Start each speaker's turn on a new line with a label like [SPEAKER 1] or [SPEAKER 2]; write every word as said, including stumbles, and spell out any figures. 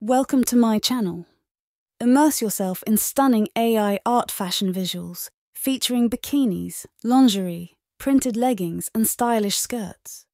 [SPEAKER 1] Welcome to my channel. Immerse yourself in stunning A I art fashion visuals featuring bikinis, lingerie, printed leggings and stylish skirts.